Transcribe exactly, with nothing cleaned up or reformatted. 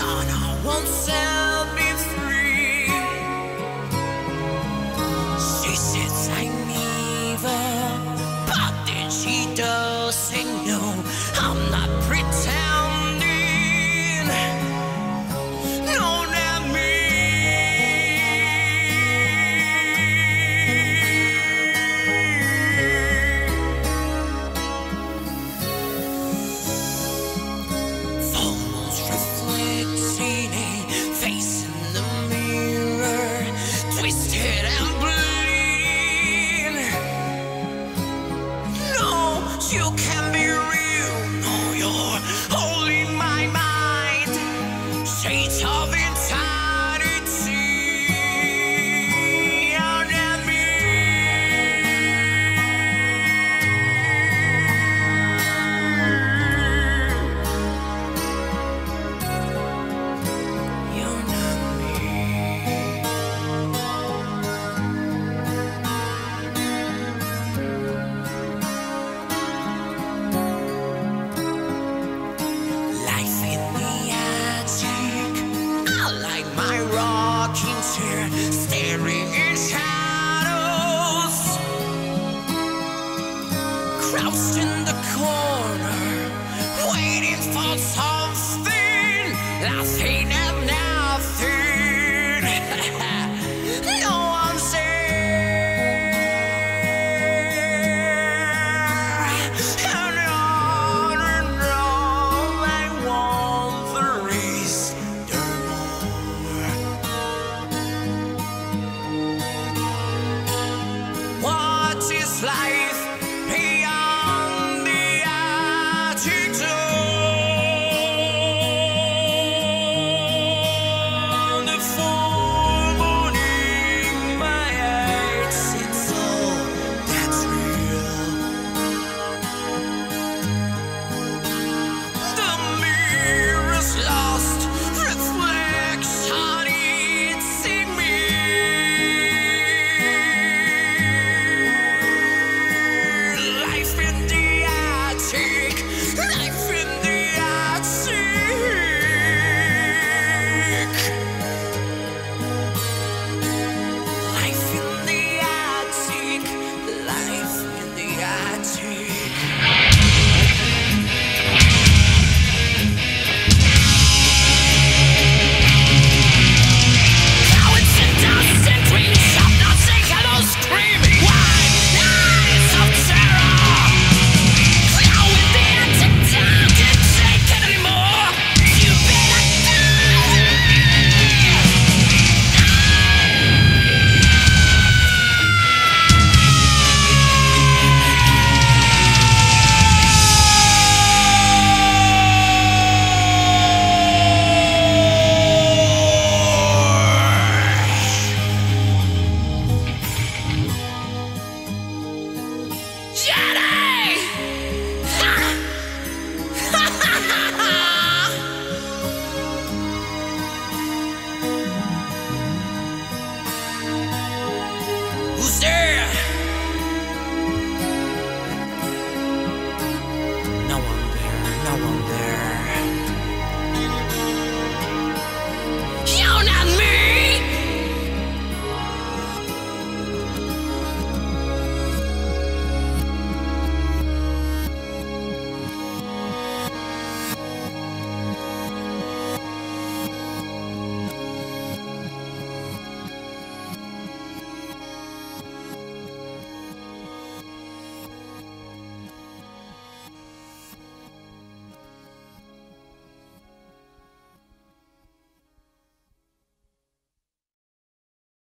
and I won't set me free. She says I'm evil, but then she doesn't know I'm not pretending. No, not me. Photos reflecting a face in the mirror, twisted and bleeding. No, you can't be real. No, you're only my mind. Shades of insanity. You're not me. You're not me. Life in the attic. I like my rocking chair, staring in shadows. Crouched in the corner, waiting for something. Nothing and nothing.